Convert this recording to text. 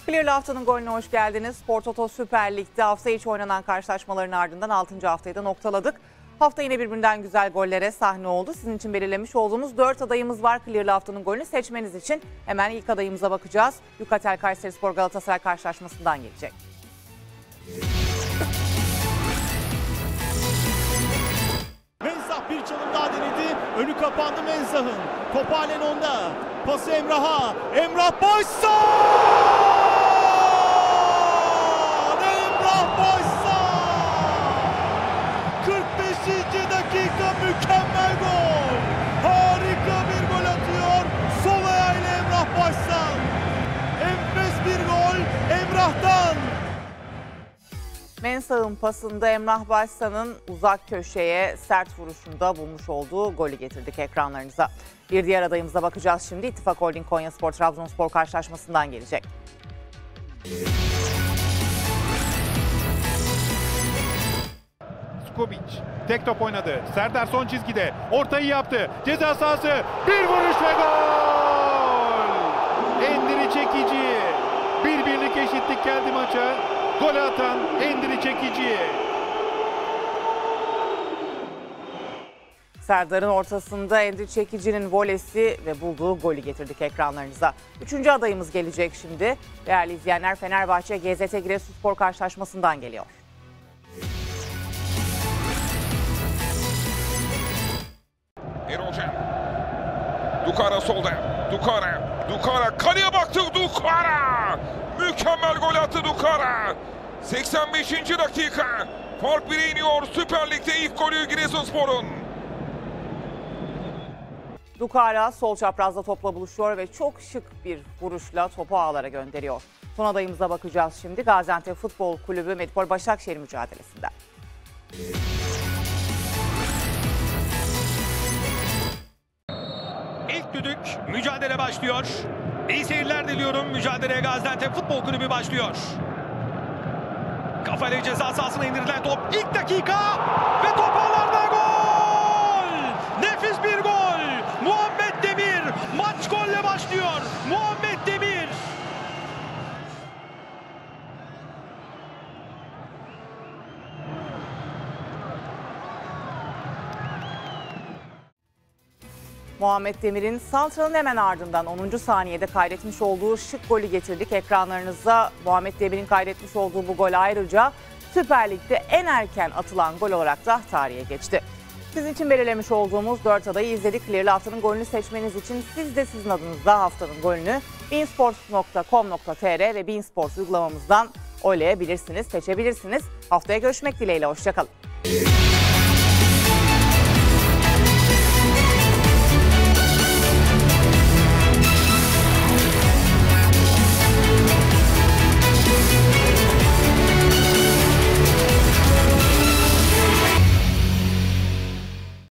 Clear'lı haftanın golüne hoş geldiniz. Spor Toto Süper Lig'de hafta içi oynanan karşılaşmaların ardından 6. haftayı da noktaladık. Hafta yine birbirinden güzel gollere sahne oldu. Sizin için belirlemiş olduğumuz 4 adayımız var. Clear'lı haftanın golünü seçmeniz için hemen ilk adayımıza bakacağız. Yukatel Kayserispor Galatasaray karşılaşmasından gelecek. Mensah bir çalım daha denedi. Önü kapandı Mensah'ın. Top halen onda. Pası Emrah'a. Emrah Başsan! Emrah Başsan! 45. dakika mükemmel gol. Harika bir gol atıyor. Sol ayağıyla Emrah Başsan. Enfes bir gol Emrah'tan. Mensah'ın pasında Emrah Başsan'ın uzak köşeye sert vuruşunda bulmuş olduğu golü getirdik ekranlarınıza. Bir diğer adayımıza bakacağız şimdi. İttifak Holding Konyaspor Trabzonspor karşılaşmasından gelecek. Skobic tek top oynadı. Serdar son çizgide. Ortayı yaptı. Ceza sahası. Bir vuruş ve gol! Endiri Çekici. Bir birlik eşitlik geldi maça. Gol atan Endiri Çekici. Serdar'ın ortasında Endiri Çekici'nin volesi ve bulduğu golü getirdik ekranlarınıza. Üçüncü adayımız gelecek şimdi. Değerli izleyenler, Fenerbahçe GZT Giresunspor karşılaşmasından geliyor. Erolcan. Dukara solda. Dukara kaleye baktı. Dukara. Mükemmel gol attı Dukara. 85. dakika. Fark 1'e iniyor. Süper Lig'de ilk golü Giresunspor'un. Dukara sol çaprazda topla buluşuyor ve çok şık bir vuruşla topu ağlara gönderiyor. Son adayımıza bakacağız şimdi. Gaziantep Futbol Kulübü Medipol Başakşehir mücadelesinden. İlk düdük, mücadele başlıyor. İyi seyirler diliyorum. Mücadeleye Gaziantep Futbol Kulübü başlıyor. Kafayla ceza sahasına indirilen top. İlk dakika ve top ağlarda gol! Nefis bir gol! Muhammed Demir maç golle başlıyor. Muhammed Demir. Muhammed Demir'in salçanın hemen ardından 10. saniyede kaydetmiş olduğu şık golü getirdik ekranlarınıza. Muhammed Demir'in kaydetmiş olduğu bu gol ayrıca Süper Lig'de en erken atılan gol olarak da tarihe geçti. Sizin için belirlemiş olduğumuz 4 adayı izledik. Clear'lı haftanın golünü seçmeniz için siz de sizin adınızda haftanın golünü beansports.com.tr ve Beansports uygulamamızdan oylayabilirsiniz, seçebilirsiniz. Haftaya görüşmek dileğiyle, hoşçakalın.